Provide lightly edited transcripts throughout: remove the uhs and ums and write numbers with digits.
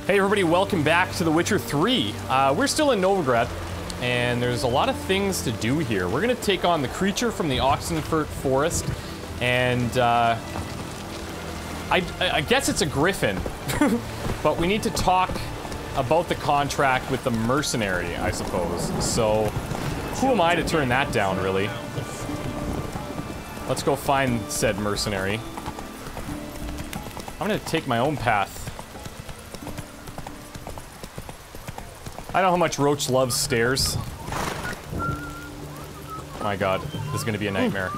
Hey everybody, welcome back to The Witcher 3. We're still in Novigrad, and there's a lot of things to do here. We're gonna take on the creature from the Oxenfurt Forest, and I guess it's a griffin, but we need to talk about the contract with the mercenary, I suppose. So, who am I to turn that down, really? Let's go find said mercenary. I'm gonna take my own path. I know how much Roach loves stairs. My god, this is gonna be a nightmare.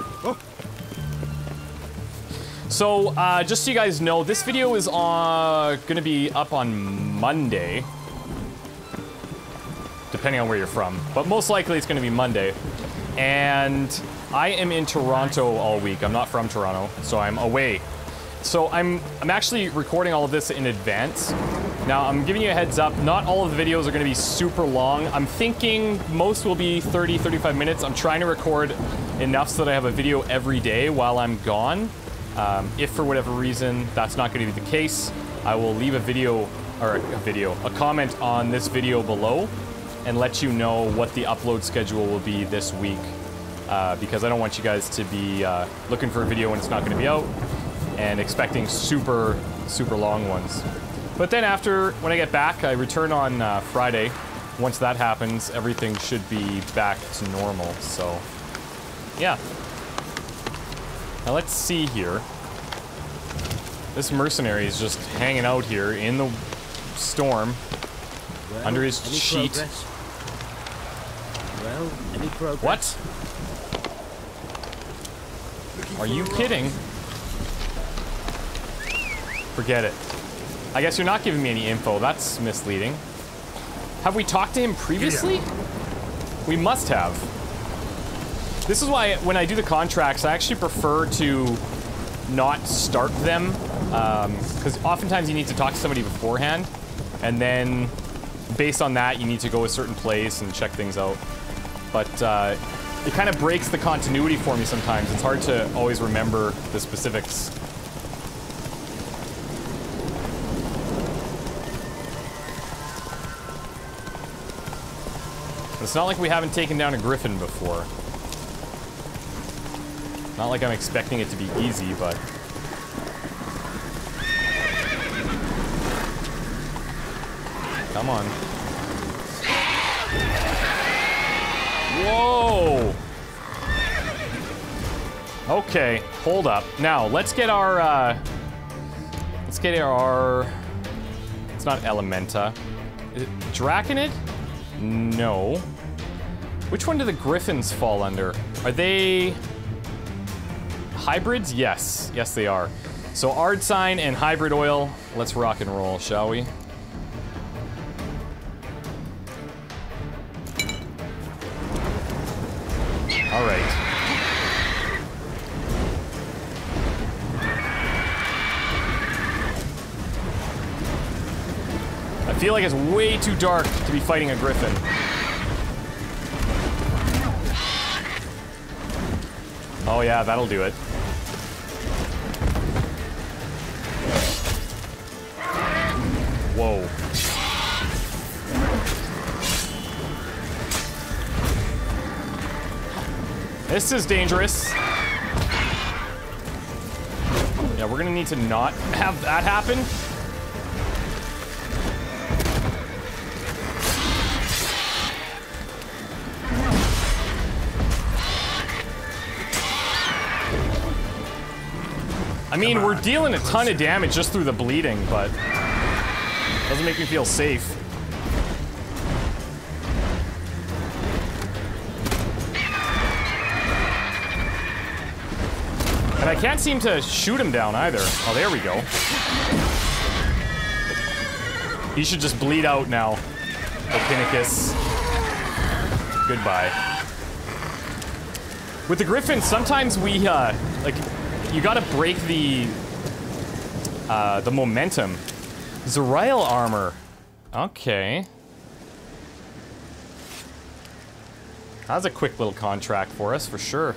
So, just so you guys know, this video is gonna be up on Monday. Depending on where you're from. But most likely it's gonna be Monday. And I am in Toronto all week. I'm not from Toronto, so I'm away. So I'm actually recording all of this in advance. Now, I'm giving you a heads up, not all of the videos are gonna be super long. I'm thinking most will be 30, 35 minutes. I'm trying to record enough so that I have a video every day while I'm gone. If for whatever reason that's not gonna be the case, I will leave a comment on this video below and let you know what the upload schedule will be this week. Because I don't want you guys to be looking for a video when it's not gonna be out and expecting super, super long ones. But then when I get back, I return on Friday. Once that happens, everything should be back to normal, so yeah. Now let's see here. This mercenary is just hanging out here in the storm, well, under his sheet. Progress? Well, any progress? What? Are you kidding? Forget it. I guess you're not giving me any info. That's misleading. Have we talked to him previously? We must have. This is why when I do the contracts, I actually prefer to not start them. Because oftentimes you need to talk to somebody beforehand. And then, based on that, you need to go a certain place and check things out. But it kind of breaks the continuity for me sometimes. It's hard to always remember the specifics. It's not like we haven't taken down a griffin before. Not like I'm expecting it to be easy, but... Come on. Whoa! Okay, hold up. Now, let's get our, It's not Elementa. Is it Draconid? No. Which one do the griffins fall under? Are they... hybrids? Yes. Yes, they are. So, Ardsign and Hybrid Oil. Let's rock and roll, shall we? Alright. I feel like it's way too dark to be fighting a griffin. Oh yeah, that'll do it. Whoa. This is dangerous. Yeah, we're gonna need to not have that happen. I mean, we're dealing a ton of damage just through the bleeding, but doesn't make me feel safe. And I can't seem to shoot him down either. Oh, there we go. He should just bleed out now. Ophinicus. Goodbye. With the Griffin, sometimes we, like, you gotta break the momentum. Zerail armor. Okay. That's a quick little contract for us, for sure.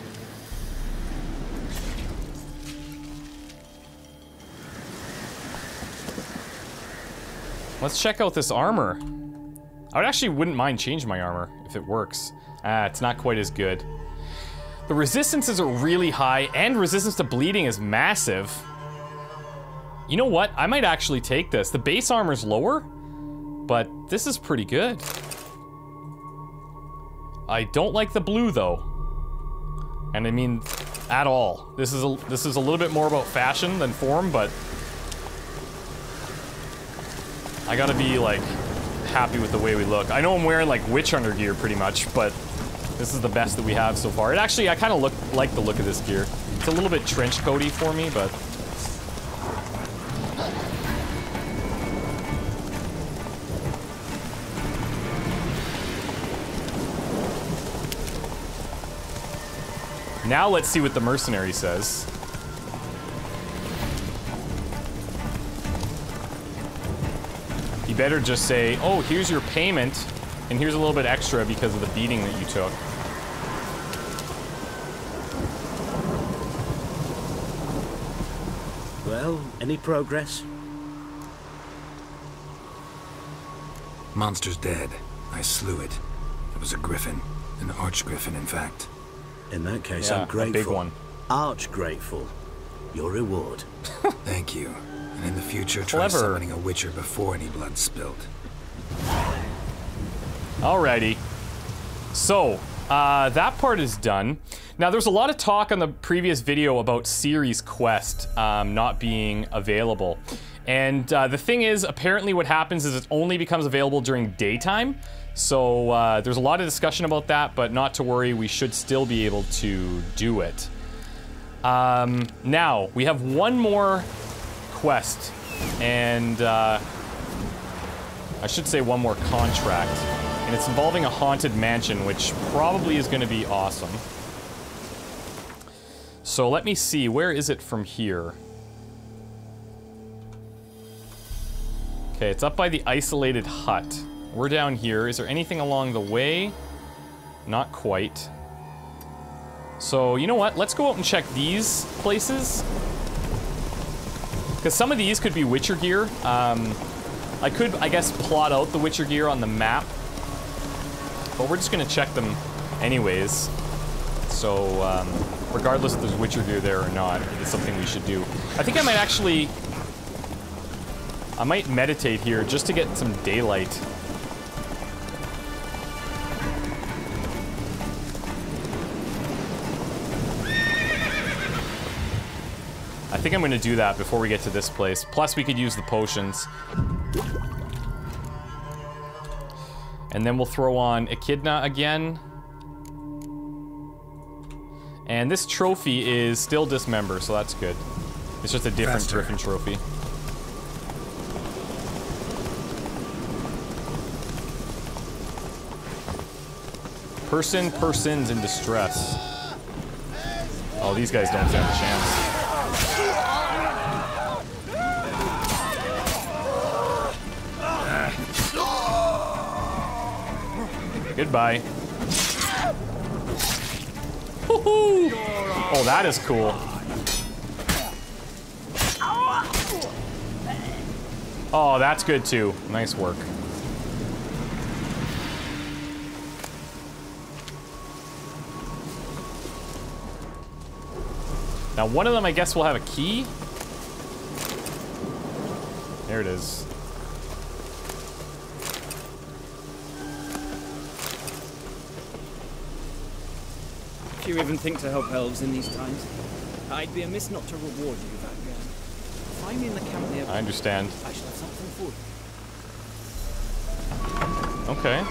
Let's check out this armor. I wouldn't mind changing my armor if it works. It's not quite as good. The resistances are really high, and resistance to bleeding is massive. You know what? I might actually take this. The base armor's lower, but this is pretty good. I don't like the blue, though. And I mean, at all. This is a little bit more about fashion than form, but I gotta be, like, happy with the way we look. I know I'm wearing, like, Witch Hunter gear pretty much, but this is the best that we have so far. It actually, I kind of like the look of this gear. It's a little bit trench coaty for me, but... Now let's see what the mercenary says. You better just say, oh, here's your payment, and here's a little bit extra because of the beating that you took. Well, any progress? Monster's dead. I slew it. It was a griffin. An arch-griffin, in fact. In that case, Yeah, I'm grateful. a big one. Arch grateful. Your reward. Thank you. And in the future, try Clever. summoning a witcher before any blood's spilled. Alrighty. So, that part is done. Now, there's a lot of talk on the previous video about Ciri's quest not being available. And the thing is, apparently what happens is it only becomes available during daytime. So there's a lot of discussion about that, but not to worry, we should still be able to do it. Now, we have one more quest, and I should say one more contract. And it's involving a haunted mansion, which probably is going to be awesome. So let me see, where is it from here? Okay, it's up by the isolated hut. We're down here. Is there anything along the way? Not quite. So, you know what? Let's go out and check these places. Because some of these could be Witcher gear. I could, I guess, plot out the Witcher gear on the map. But we're just going to check them anyways. So, regardless if there's Witcher gear there or not, it's something we should do. I think I might actually... I might meditate here just to get some daylight. I think I'm going to do that before we get to this place. Plus, we could use the potions. And then we'll throw on Echidna again. And this trophy is still dismember, so that's good. It's just a different Griffin trophy. Persons in distress. Oh, these guys don't stand a chance. Goodbye. Woohoo! Oh, that is cool. Oh, that's good too. Nice work. Now, one of them, I guess, will have a key. There it is. If you even think to help elves in these times, I'd be amiss not to reward you that gern. Find me in the camp near. I understand. I shall have something for you. Okay.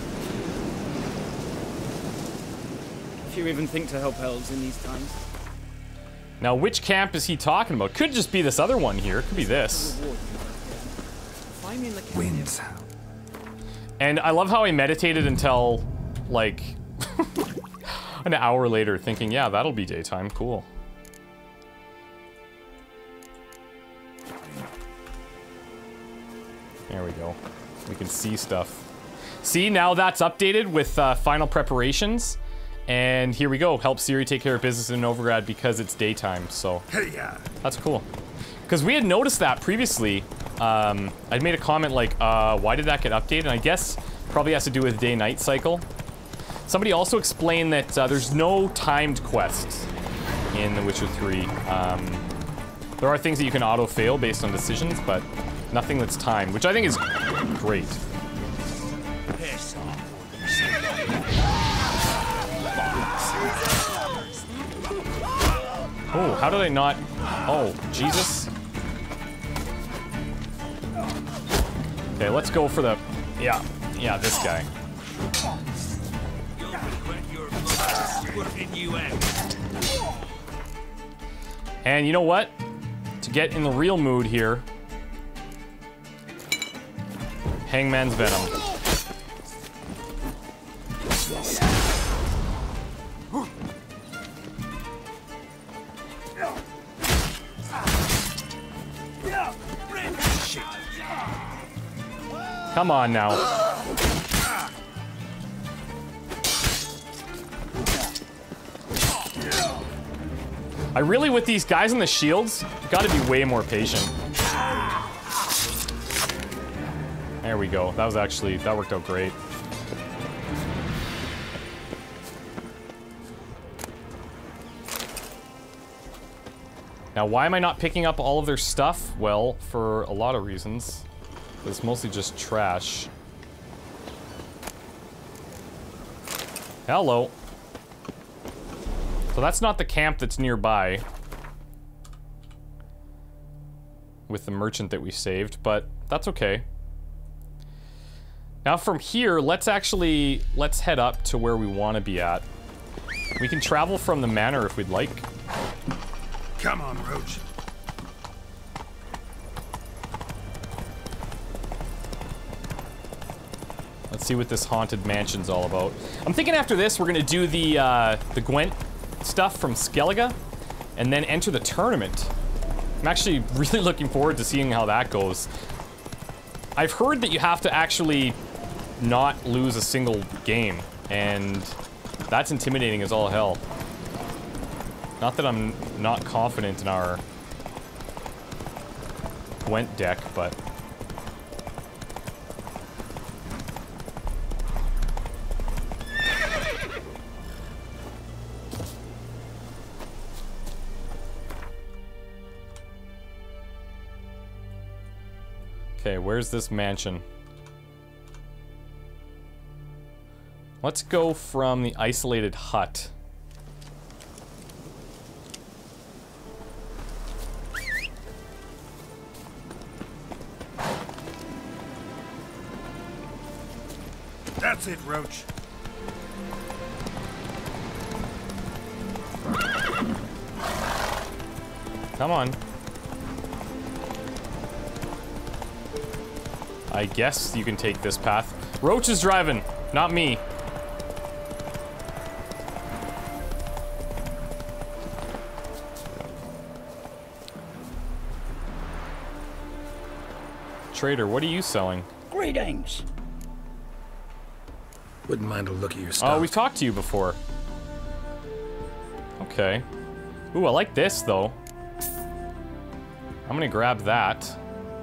If you even think to help elves in these times. Now, which camp is he talking about? Could just be this other one here. Could be this. Find me in the camp Winds. And I love how I meditated until, like, an hour later, thinking, yeah, that'll be daytime. Cool. There we go. We can see stuff. See, now that's updated with final preparations. And here we go. Help Ciri take care of business in Novigrad because it's daytime, so that's cool. Because we had noticed that previously I'd made a comment like, why did that get updated? And I guess probably has to do with day-night cycle. Somebody also explained that there's no timed quests in The Witcher 3. There are things that you can auto-fail based on decisions, but nothing that's timed, which I think is great. Oh, how did I not... Oh, Jesus. Okay, let's go for the... Yeah, this guy. And you know what? To get in the real mood here... Hangman's Venom. Come on now. I really, with these guys in the shields, gotta be way more patient. There we go. That was actually, that worked out great. Now, why am I not picking up all of their stuff? Well, for a lot of reasons. It's mostly just trash. Hello. So that's not the camp that's nearby. With the merchant that we saved, but that's okay. Now from here, let's head up to where we want to be at. We can travel from the manor if we'd like. Come on, Roach. Let's see what this haunted mansion's all about. I'm thinking after this, we're gonna do the Gwent stuff from Skellige, and then enter the tournament. I'm actually really looking forward to seeing how that goes. I've heard that you have to actually not lose a single game, and that's intimidating as all hell. Not that I'm not confident in our Gwent deck, but... Okay, where's this mansion? Let's go from the isolated hut. That's it, Roach. Come on. I guess you can take this path. Roach is driving, not me. Trader, what are you selling? Greetings. Wouldn't mind a look at your stuff. Oh, we've talked to you before. Okay. Ooh, I like this, though. I'm gonna grab that.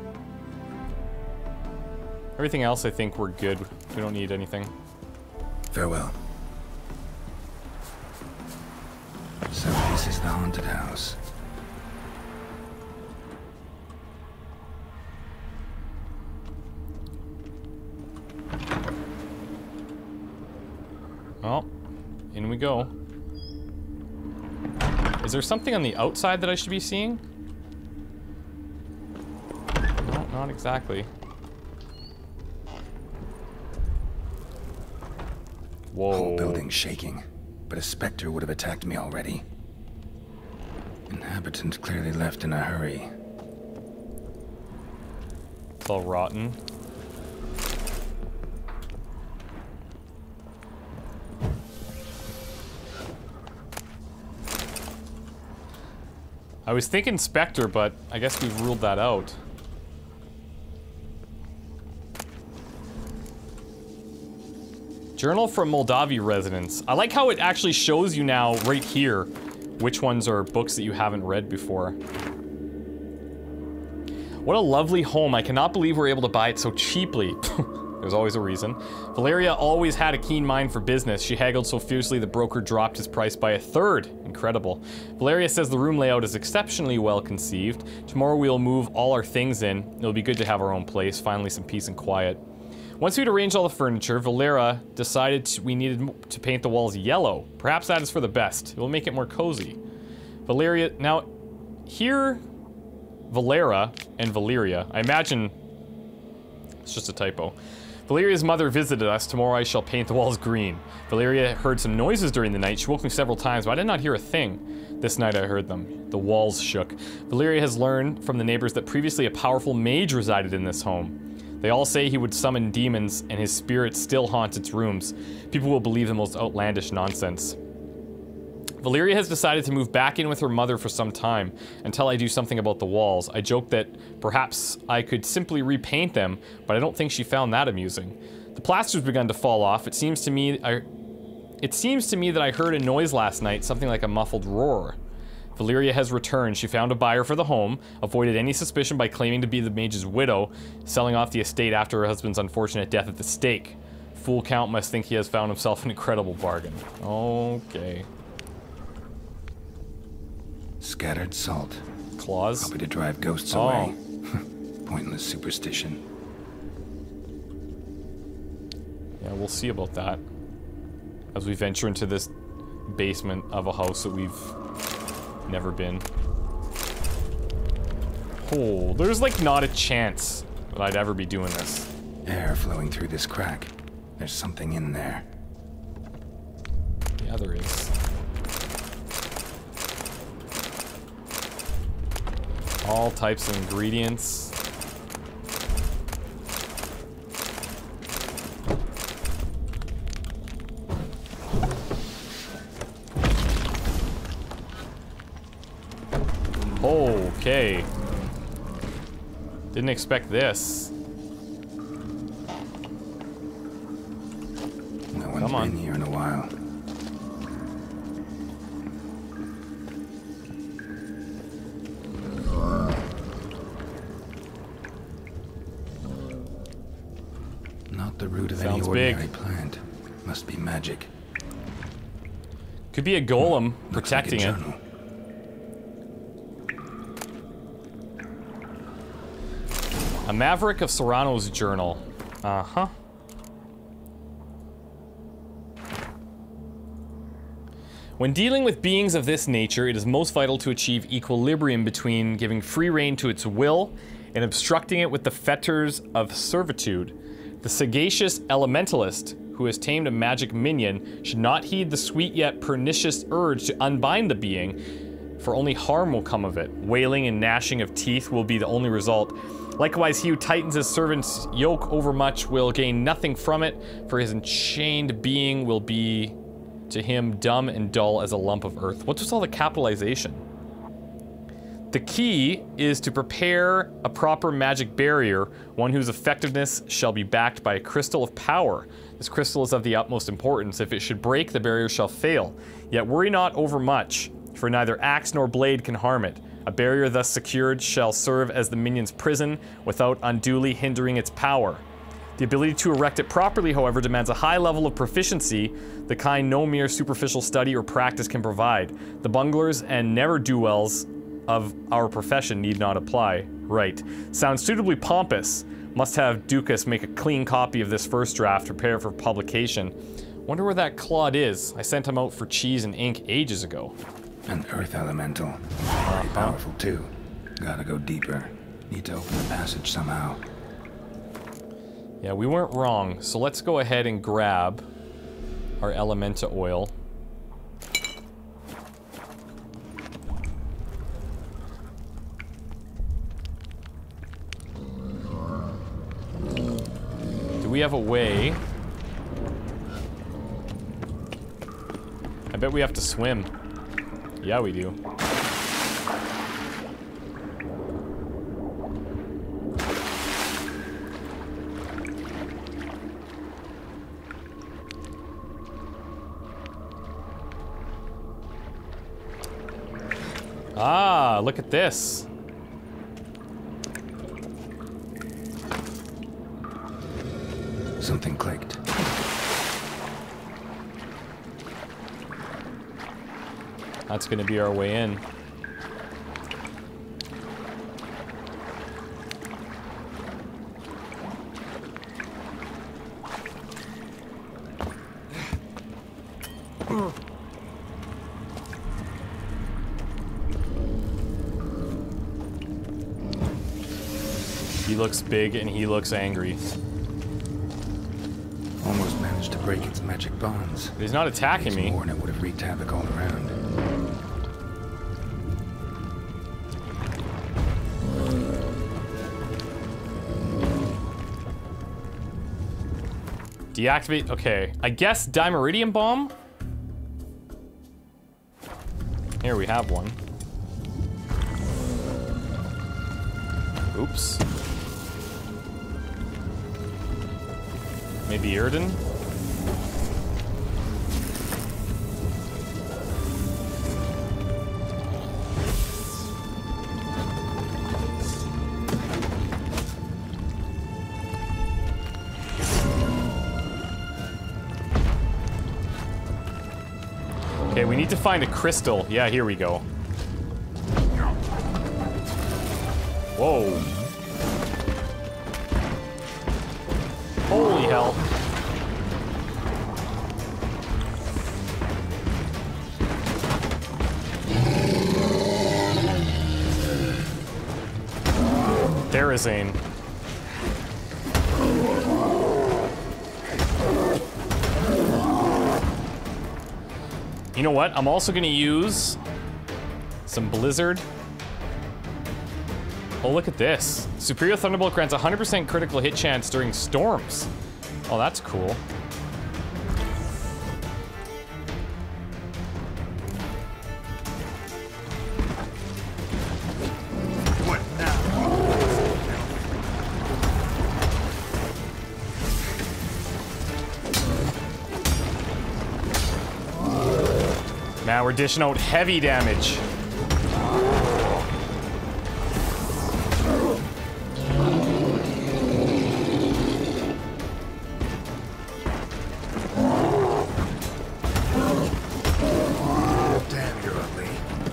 Everything else, I think we're good. We don't need anything. Farewell. So this is the haunted house. Well, in we go. Is there something on the outside that I should be seeing? No, not exactly. Whoa. Whole building shaking, but a specter would have attacked me already. Inhabitant clearly left in a hurry. It's all rotten. I was thinking Spectre, but I guess we've ruled that out. Journal from Moldavi residents. I like how it actually shows you now, right here, which ones are books that you haven't read before. What a lovely home. I cannot believe we're able to buy it so cheaply. There's always a reason. Valeria always had a keen mind for business. She haggled so fiercely the broker dropped his price by a third. Incredible. Valeria says the room layout is exceptionally well conceived. Tomorrow we'll move all our things in. It'll be good to have our own place. Finally some peace and quiet. Once we'd arranged all the furniture, Valeria decided we needed to paint the walls yellow. Perhaps that is for the best. It will make it more cozy. Valeria, now, here, Valera and Valeria, I imagine it's just a typo. Valeria's mother visited us. Tomorrow I shall paint the walls green. Valeria heard some noises during the night. She woke me several times, but I did not hear a thing. This night I heard them. The walls shook. Valeria has learned from the neighbors that previously a powerful mage resided in this home. They all say he would summon demons, and his spirit still haunts its rooms. People will believe the most outlandish nonsense. Valeria has decided to move back in with her mother for some time, until I do something about the walls. I joked that perhaps I could simply repaint them, but I don't think she found that amusing. The plaster's begun to fall off. It seems to me that I heard a noise last night, something like a muffled roar. Valeria has returned. She found a buyer for the home, avoided any suspicion by claiming to be the mage's widow, selling off the estate after her husband's unfortunate death at the stake. Fool Count must think he has found himself an incredible bargain. Okay. Scattered salt. Claws? Probably to drive ghosts away. Pointless superstition. Yeah, we'll see about that. As we venture into this basement of a house that we've never been. Oh, there's like not a chance that I'd ever be doing this. Air flowing through this crack. There's something in there. Yeah, there is. All types of ingredients. Okay. Didn't expect this. No one's been here in a while. Not the root of any ordinary plant. Must be magic. Could be a golem protecting it. A Maverick of Serrano's journal. Uh-huh. When dealing with beings of this nature, it is most vital to achieve equilibrium between giving free rein to its will and obstructing it with the fetters of servitude. The sagacious elementalist who has tamed a magic minion should not heed the sweet yet pernicious urge to unbind the being, for only harm will come of it. Wailing and gnashing of teeth will be the only result. Likewise, he who tightens his servant's yoke overmuch will gain nothing from it, for his enchained being will be to him dumb and dull as a lump of earth. What's with all the capitalization? The key is to prepare a proper magic barrier, one whose effectiveness shall be backed by a crystal of power. This crystal is of the utmost importance. If it should break, the barrier shall fail. Yet worry not overmuch, for neither axe nor blade can harm it. A barrier thus secured shall serve as the minion's prison without unduly hindering its power. The ability to erect it properly, however, demands a high level of proficiency, the kind no mere superficial study or practice can provide. The bunglers and ne'er-do-wells of our profession need not apply. Right. Sounds suitably pompous. Must have Dukas make a clean copy of this first draft, prepare it for publication. Wonder where that Claude is. I sent him out for cheese and ink ages ago. An earth elemental. Very powerful too. Gotta go deeper. Need to open the passage somehow. Yeah, we weren't wrong. So let's go ahead and grab our Elementa oil. Do we have a way? I bet we have to swim. Yeah, we do. Ah, look at this. Something clicked. That's gonna be our way in. He looks big and he looks angry. Almost managed to break its magic bonds. But he's not attacking me. More and it would have wreaked havoc all around. Deactivate. Okay, I guess Dimeridium Bomb? Here we have one. Oops. Maybe Irden? Okay, we need to find a crystal. Yeah, here we go. Whoa. Holy hell. Therazane. You know what? I'm also gonna use some Blizzard. Oh, look at this. Superior Thunderbolt grants 100% critical hit chance during storms. Oh, that's cool. What now? Now we're dishing out heavy damage. Damn, you're ugly.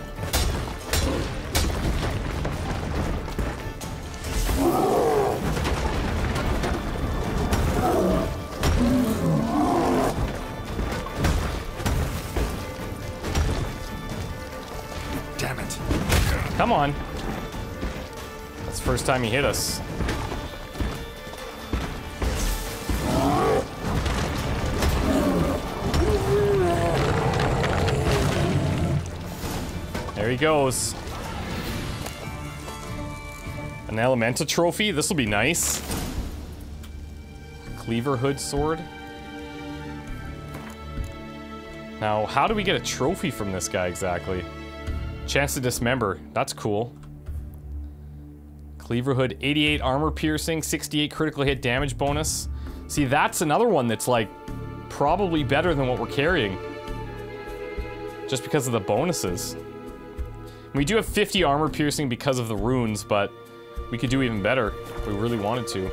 Damn it. Come on. That's the first time he hit us. There he goes. An Elementa trophy? This will be nice. Cleaver Hood sword. Now, how do we get a trophy from this guy exactly? Chance to dismember. That's cool. Cleaver Hood, 88 armor piercing, 68 critical hit damage bonus. See, that's another one that's like probably better than what we're carrying. Just because of the bonuses. We do have 50 armor piercing because of the runes, but we could do even better if we really wanted to.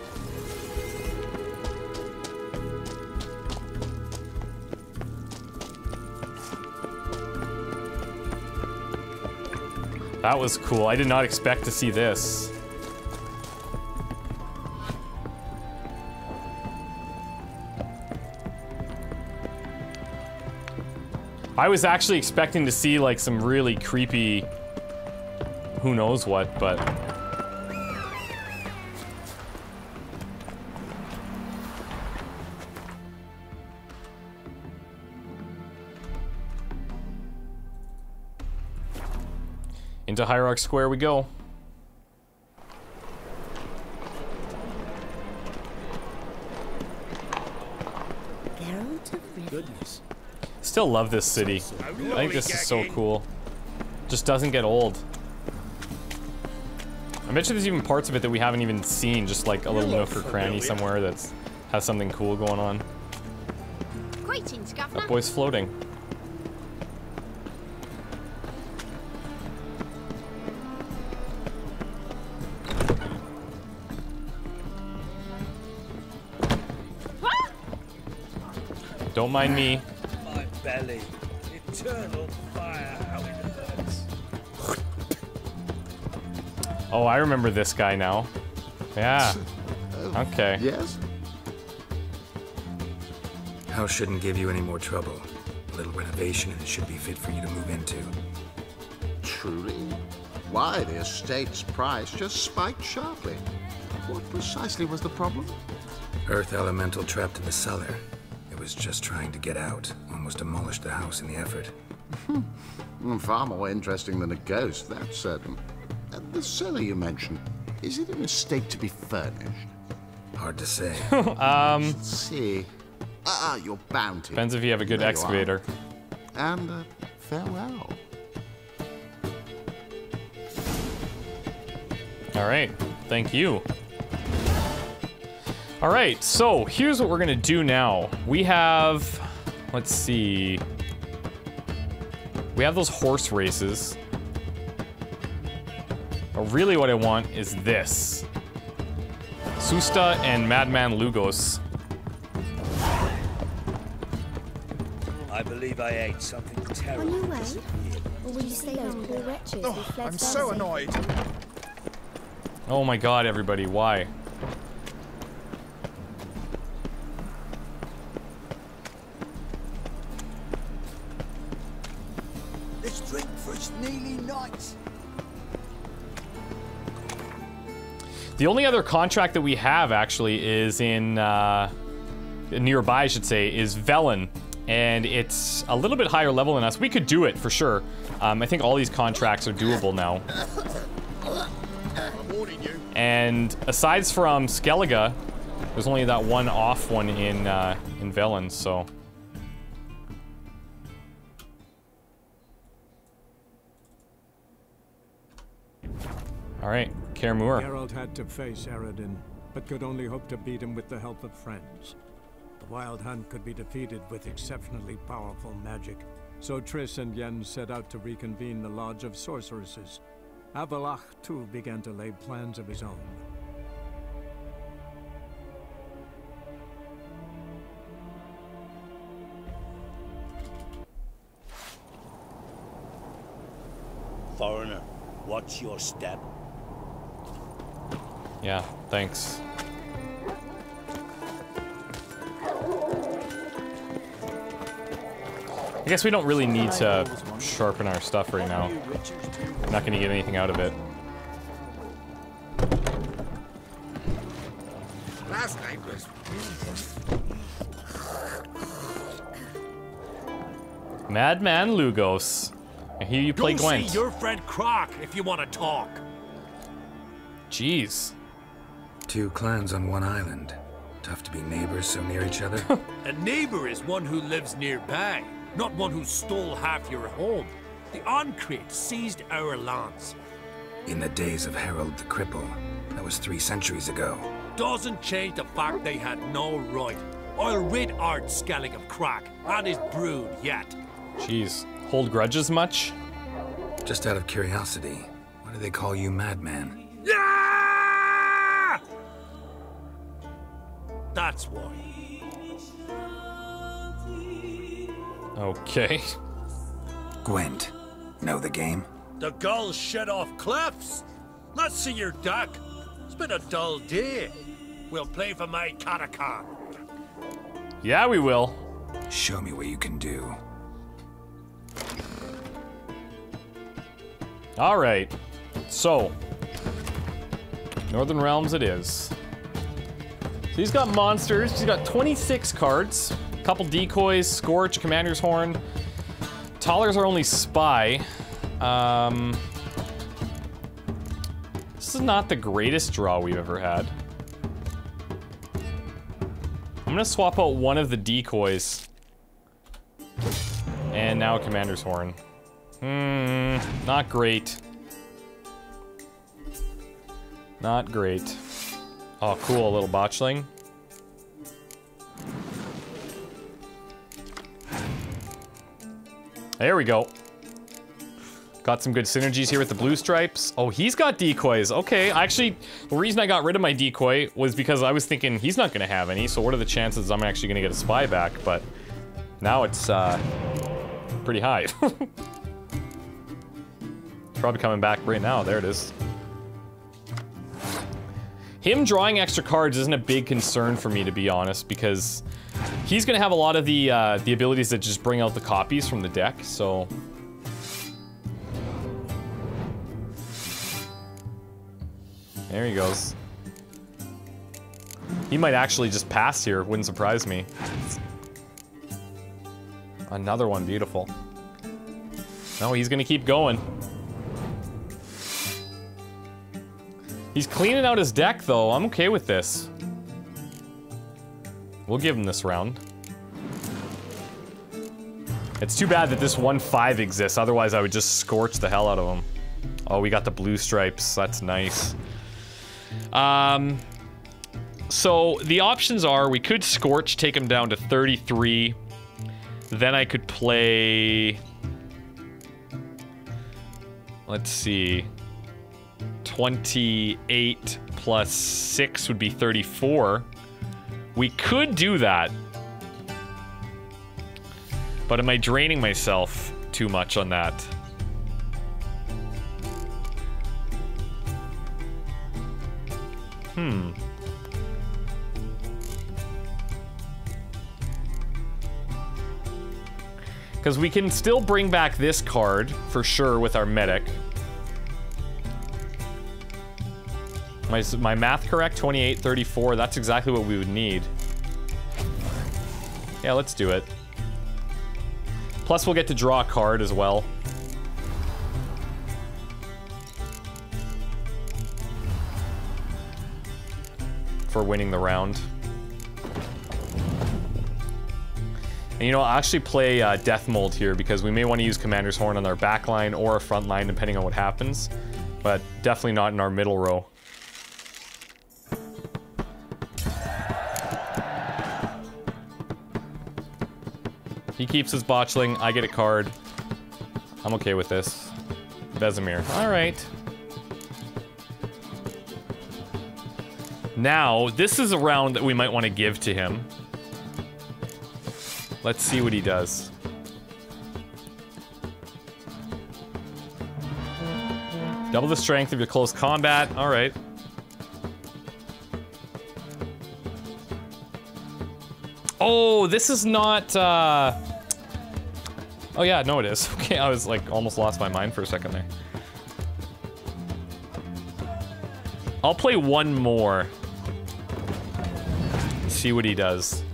That was cool. I did not expect to see this. I was actually expecting to see like some really creepy who knows what, but into Hierarch Square we go. Goodness. Still love this city. I think this is so cool. Just doesn't get old. I bet you there's even parts of it that we haven't even seen, just like a little nook or cranny somewhere that has something cool going on. Greetings, Governor. That boy's floating. Don't mind me. My belly. Eternal fire. How it hurts. Oh, I remember this guy now. Yeah. Okay. Yes? House shouldn't give you any more trouble. A little renovation and it should be fit for you to move into. Truly? Why, the estate's price just spiked sharply. What precisely was the problem? Earth elemental trapped in the cellar. It was just trying to get out. Almost demolished the house in the effort. Far more interesting than a ghost, that's certain. The cellar you mentioned, is it in a state to be furnished? Hard to say. Let's see. Your bounty. Depends if you have a good There you excavator. are. And farewell. All right, thank you. All right, so here's what we're gonna do now. We have, let's see. We have those horse races. But really what I want is this. Susta and Madman Lugos. I believe I ate something On terrible. your way? Or will you stay those poor wretches who fled I'm so Belzig? annoyed. Oh my god, everybody, why? Let's drink for its nearly night. The only other contract that we have actually is in nearby, I should say, is Velen, and it's a little bit higher level than us. We could do it for sure. I think all these contracts are doable now. And aside from Skellige, there's only that one off one in Velen, so. All right, Kaer Morhen. Geralt had to face Eredin, but could only hope to beat him with the help of friends. The Wild Hunt could be defeated with exceptionally powerful magic, so Triss and Yen set out to reconvene the Lodge of Sorceresses. Avallac'h, too, began to lay plans of his own. Foreigner, watch your step. Yeah, thanks. I guess we don't really need to sharpen our stuff right now. I'm not gonna get anything out of it. Last night was... Madman Lugos. I hear you play Go Gwent. see your friend Croc if you want to talk. Jeez. 2 clans on one island. Tough to be neighbors so near each other. A neighbor is one who lives nearby, not one who stole half your home. The Ancrete seized our lands. In the days of Harold the Cripple. That was 3 centuries ago. Doesn't change the fact they had no right. I'll rid Ard Skellig of Crack and his brood yet. Jeez. Hold grudges much? Just out of curiosity, why do they call you Madman? Yeah! That's why. Okay. Gwent. Know the game? The gulls shed off cliffs. Let's see your deck. It's been a dull day. We'll play for my Karakan. Yeah, we will. Show me what you can do. All right. So, Northern Realms it is. So he's got monsters. He's got 26 cards. A couple decoys, Scorch, Commander's Horn. Talars are only Spy. This is not the greatest draw we've ever had. I'm gonna swap out one of the decoys. And now a Commander's Horn. Not great. Not great. Oh, cool, a little botchling. There we go. Got some good synergies here with the blue stripes. Oh, he's got decoys. Okay, actually, the reason I got rid of my decoy was because I was thinking he's not gonna have any, so what are the chances I'm actually gonna get a spy back? But Now it's pretty high. Probably coming back right now. There it is. Him drawing extra cards isn't a big concern for me, to be honest, because he's gonna have a lot of the abilities that just bring out the copies from the deck, so. There he goes. He might actually just pass here, wouldn't surprise me. Another one, beautiful. No, he's gonna keep going. He's cleaning out his deck, though. I'm okay with this. We'll give him this round. It's too bad that this 1/5 exists, otherwise I would just scorch the hell out of him. Oh, we got the blue stripes. That's nice. So the options are, we could Scorch, take him down to 33. Then I could play... Let's see. 28 plus 6 would be 34. We could do that. But am I draining myself too much on that? Because we can still bring back this card, for sure, with our medic. My math correct? 28, 34, that's exactly what we would need. Yeah, let's do it. Plus, we'll get to draw a card as well. For winning the round. And you know, I'll actually play Death Mold here because we may want to use Commander's Horn on our back line or our front line depending on what happens. But definitely not in our middle row. He keeps his botchling, I get a card. I'm okay with this. Vesemir. Alright. Now, this is a round that we might want to give to him. Let's see what he does. Double the strength of your close combat. Alright. Oh, this is not, Oh yeah, no it is. Okay, I was like, almost lost my mind for a second there. I'll play one more. See what he does.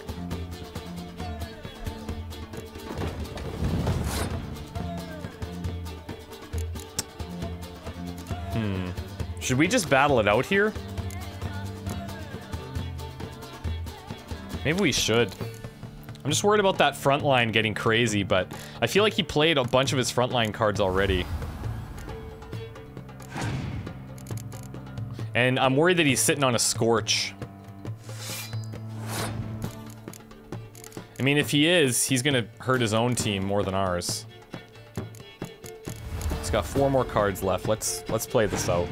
Should we just battle it out here? Maybe we should. I'm just worried about that front line getting crazy, but I feel like he played a bunch of his frontline cards already. And I'm worried that he's sitting on a Scorch. I mean, if he is, he's gonna hurt his own team more than ours. He's got 4 more cards left. Let's play this out.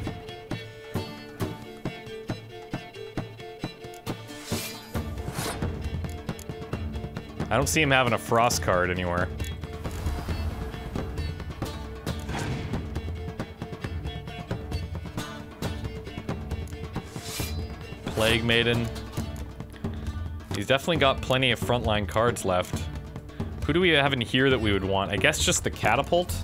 I don't see him having a Frost card anywhere. Plague Maiden. He's definitely got plenty of frontline cards left. Who do we have in here that we would want? I guess just the Catapult?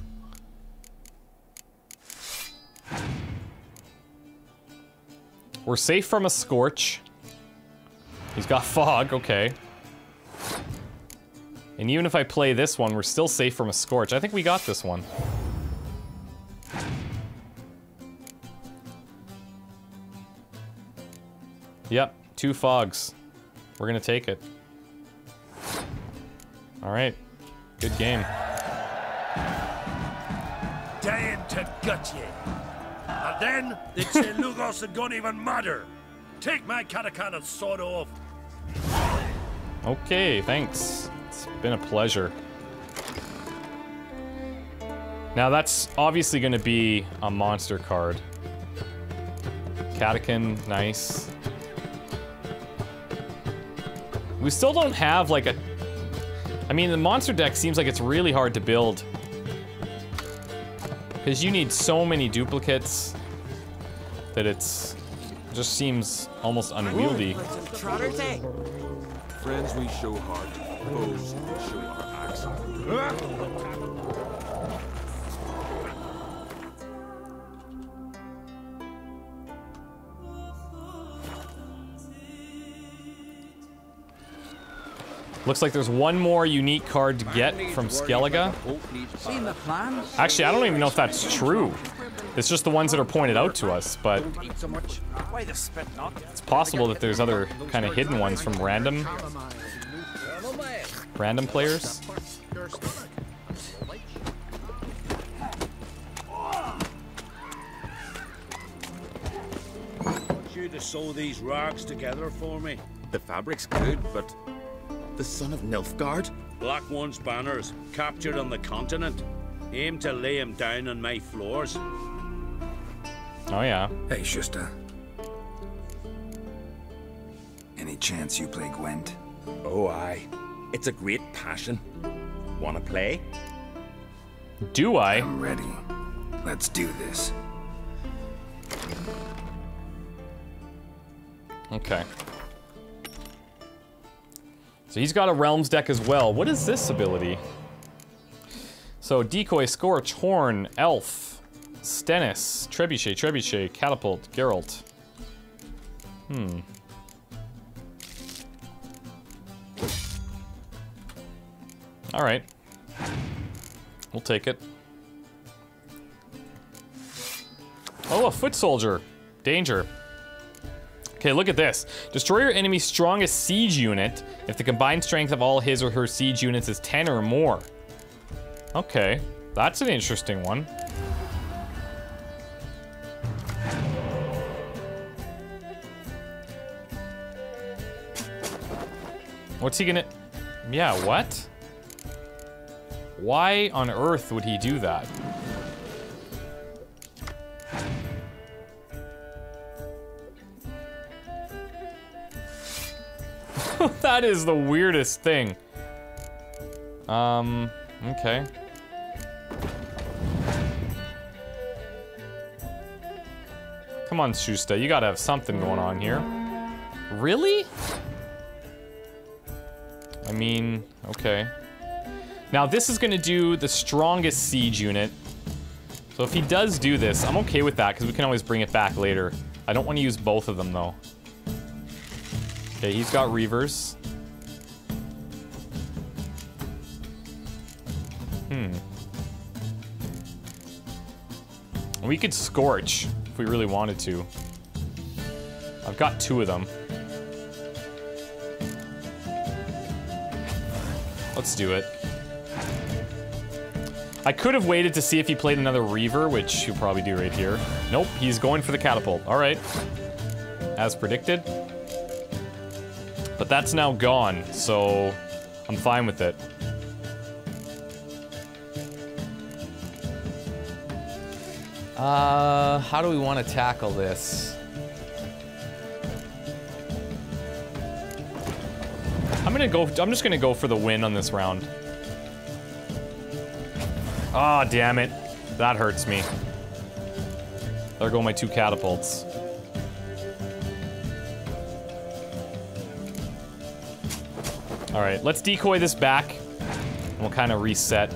We're safe from a Scorch. He's got Fog, okay. And even if I play this one, we're still safe from a Scorch. I think we got this one. Yep, 2 Fogs. We're gonna take it. Alright. Good game. Dying to gut ye. And then they'd say Lugos and don't even matter. Take my Katakana's sword off. Okay, thanks. It's been a pleasure. Now that's obviously gonna be a monster card. Katakin, nice. We still don't have like a... I mean, the monster deck seems like it's really hard to build. Because you need so many duplicates that it just seems almost unwieldy. Friends we show heart, foes we show our axe. Looks like there's one more unique card to get from Skellige. Actually, I don't even know if that's true. It's just the ones that are pointed out to us, but it's possible that there's other kind of hidden ones from random players. Want you to sew these rags together for me? The fabric's good, but the son of Nilfgaard? Black One's banners, captured on the continent. Aim to lay him down on my floors. Oh yeah. Hey, Shusta. Any chance you play Gwent? Oh, aye. It's a great passion. Wanna play? Do I? I'm ready. Let's do this. Okay. So he's got a Realms deck as well. What is this ability? So Decoy, Scorch, Horn, Elf, Stennis, Trebuchet, Catapult, Geralt. Alright. We'll take it. Oh, a foot soldier. Danger. Okay, look at this. Destroy your enemy's strongest siege unit if the combined strength of all his or her siege units is 10 or more. Okay, that's an interesting one. What's he gonna... Yeah, what? Why on earth would he do that? That is the weirdest thing. Okay. Come on, Shusta, you gotta have something going on here. Really? I mean, okay. Now this is gonna do the strongest siege unit. So if he does do this, I'm okay with that because we can always bring it back later. I don't want to use both of them though. Okay, he's got Reavers. We could Scorch if we really wanted to. I've got 2 of them. Let's do it. I could have waited to see if he played another Reaver, which he'll probably do right here. Nope, he's going for the Catapult. All right. As predicted. But that's now gone, so I'm fine with it. How do we want to tackle this? I'm just gonna go for the win on this round. Ah, damn it. That hurts me. There go my 2 catapults. Alright, let's decoy this back. And we'll kind of reset.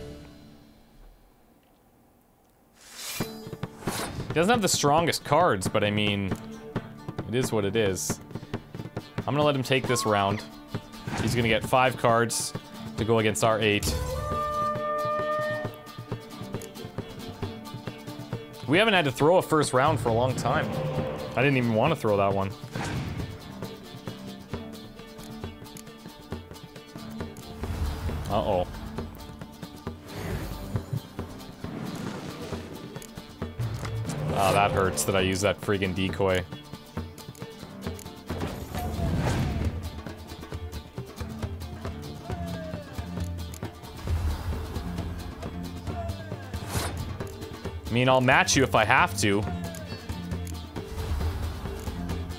He doesn't have the strongest cards, but I mean, it is what it is. I'm gonna let him take this round. He's gonna get 5 cards to go against our 8. We haven't had to throw a first round for a long time. I didn't even want to throw that one. Uh-oh. Oh, that hurts that I use that friggin' decoy. I mean, I'll match you if I have to.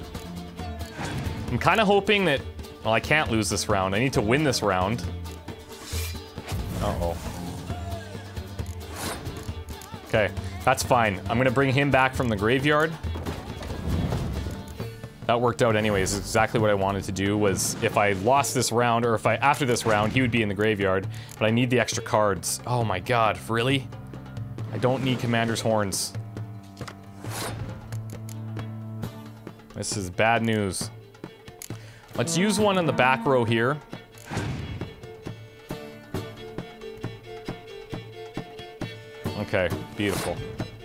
I'm kind of hoping that... Well, I can't lose this round. I need to win this round. Uh-oh. Okay, that's fine. I'm gonna bring him back from the graveyard. That worked out anyways. Exactly what I wanted to do was if I lost this round, or if I, after this round, he would be in the graveyard. But I need the extra cards. Oh my god, really? I don't need Commander's Horns. This is bad news. Let's use one on the back row here. Okay, beautiful.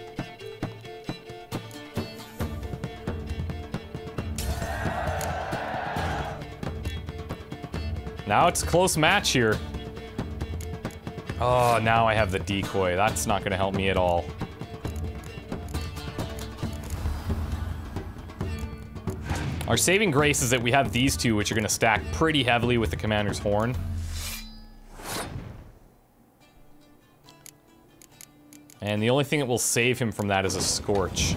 Now it's a close match here. Oh, now I have the decoy. That's not gonna help me at all. Our saving grace is that we have these two, which are gonna stack pretty heavily with the Commander's Horn. And the only thing that will save him from that is a Scorch.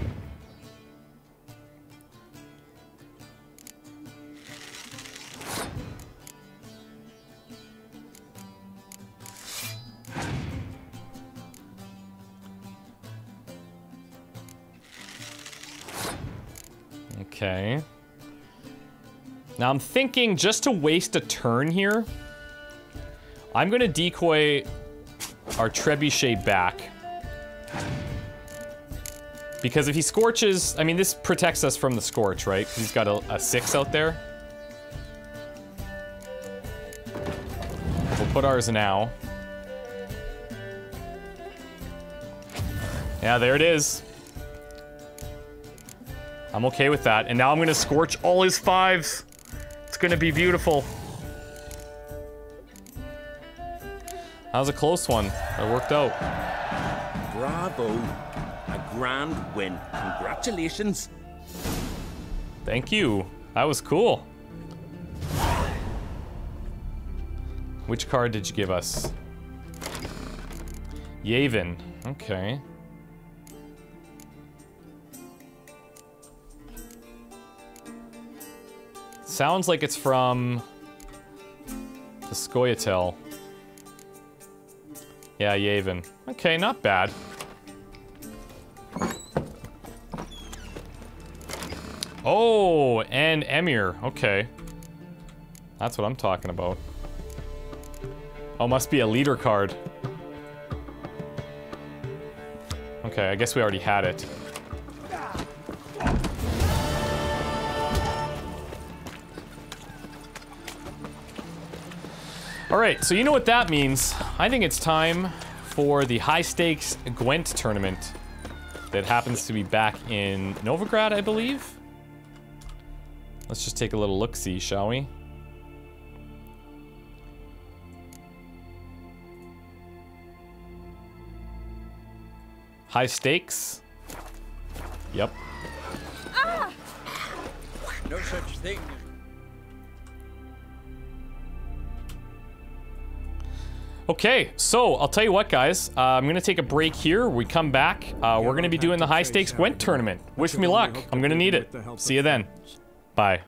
Okay. Now I'm thinking just to waste a turn here, I'm gonna decoy our Trebuchet back. Because if he Scorches, I mean, this protects us from the Scorch, right? He's got a 6 out there. We'll put ours now. Yeah, there it is. I'm okay with that. And now I'm gonna Scorch all his 5s. It's gonna be beautiful. That was a close one. That worked out. Bravo. A grand win. Congratulations. Thank you. That was cool. Which card did you give us? Yavin. Okay. Sounds like it's from the Scoia'tael. Yeah, Yavin. Okay, not bad. Oh, and Emir. Okay. That's what I'm talking about. Oh, must be a leader card. Okay, I guess we already had it. Alright, so you know what that means. I think it's time for the high-stakes Gwent tournament that happens to be back in Novigrad, I believe. Let's just take a little look-see, shall we? High stakes? Yep. Ah! No such thing. Okay, so I'll tell you what, guys. I'm gonna take a break here. We come back. We're gonna be doing the high stakes Gwent tournament. Wish me luck. I'm gonna need it. See you then. Bye.